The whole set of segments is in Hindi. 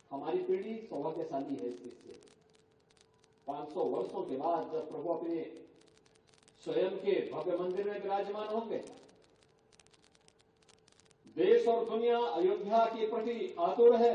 हमारी पीढ़ी सौभाग्यशाली है इससे। 500 वर्षों के बाद जब प्रभु अपने स्वयं के भव्य मंदिर में विराजमान होंगे, देश और दुनिया अयोध्या के प्रति आतुर है।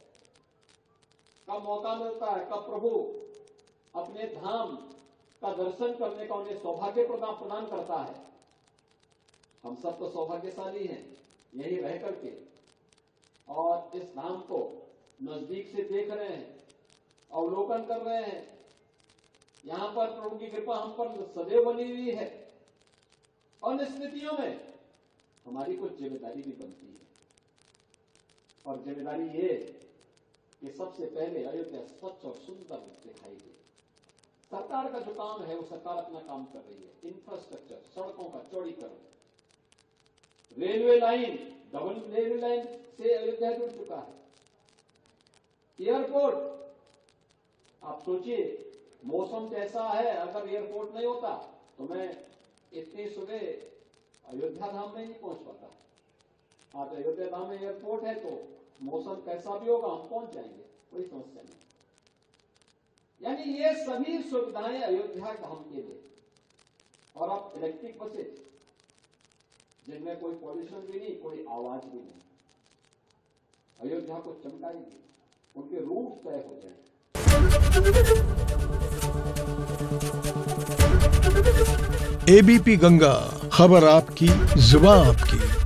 कब मौका मिलता है, कब प्रभु अपने धाम का दर्शन करने का उन्हें सौभाग्य प्रदान करता है। हम सब तो सौभाग्यशाली हैं यही रह करके, और इस धाम को नजदीक से देख रहे हैं, अवलोकन कर रहे हैं। यहां पर प्रभु की कृपा हम पर सदैव बनी हुई है, और इन स्थितियों में हमारी कुछ जिम्मेदारी भी बनती है। और जिम्मेदारी ये कि सबसे पहले अयोध्या स्वच्छ और सुंदर दिखाई दे। सरकार का जो काम है वो सरकार अपना काम कर रही है। इंफ्रास्ट्रक्चर, सड़कों का चौड़ीकरण, railway line, double railway line से अयोध्या जुड़ चुका है। एयरपोर्ट, आप सोचिए मौसम कैसा है, अगर एयरपोर्ट नहीं होता तो मैं इतनी सुबह अयोध्या धाम में नहीं पहुंच पाता। आज अयोध्या धाम में एयरपोर्ट है तो मौसम कैसा भी होगा हम पहुंच जाएंगे, कोई समस्या नहीं। यानी ये सभी सुविधाएं अयोध्या धाम के लिए। और अब इलेक्ट्रिक बसेज जिनमें कोई पॉल्यूशन भी नहीं, कोई आवाज भी नहीं, अयोध्या को चमकाएंगे, उनके रूट तय हो जाएंगे। एबीपी गंगा, खबर आपकी, जुबान आपकी।